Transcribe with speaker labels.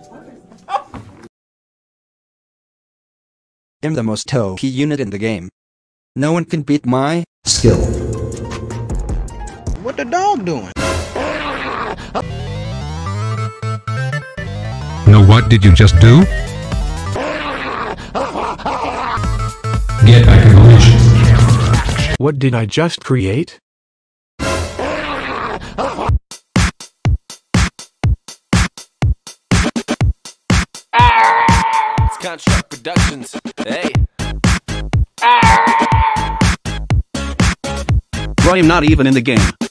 Speaker 1: I'm the most OP unit in the game. No one can beat my skill.
Speaker 2: What the dog doing?
Speaker 3: No, what did you just do? Get acknowledged.
Speaker 4: What did I just create?
Speaker 5: It's Construct Productions. Hey.
Speaker 6: I am not even in the game.